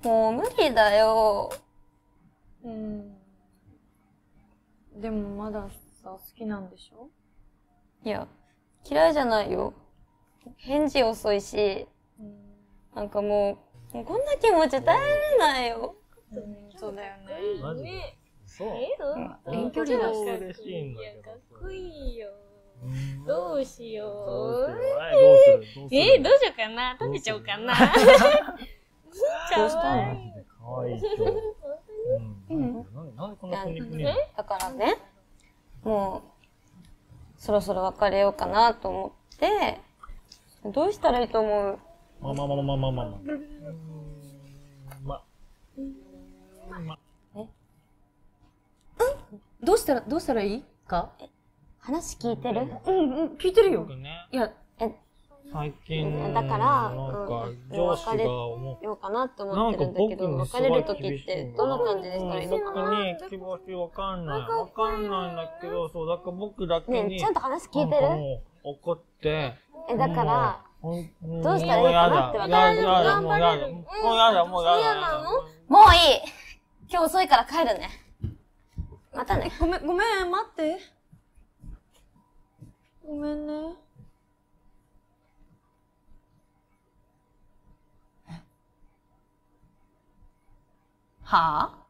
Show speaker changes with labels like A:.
A: もう無理だよ。
B: でもまださ、好きなんでしょ？
A: いや、嫌いじゃないよ。返事遅いし、なんかもうこんな気持ち耐えられないよ。
B: そうだよね。
C: マジで？そう。
B: 遠距離だし。
C: 嬉しいんだけど。
D: かっこいいよ。どうしよう。
C: どうする？
D: どうしようかな。食べちゃおうかな。かわいい。
C: かわいい今日。なんでこんなプニプニ？
A: だからね、もう、そろそろ別れようかなと思って、どうしたらいいと思う？
B: どうしたらいいか？
A: 話聞いてる？
B: 聞いてるよ。いや、
C: 最近、
A: だから、
C: なんか、上司が
A: ようかなって思ってるんだけど、別れる時ってどんな感じでしたらいいのかな？
C: 僕に希望してわかんないんだけど、そう、だから僕だけに。
A: ねえ、ちゃんと話聞いてる？
C: 怒って、
A: だから、どうしたらいいかなってわかんない。
C: もうやだ。
A: もういい！今日遅いから帰るね。またね。
B: ごめん、待って。ごめんね。はぁ？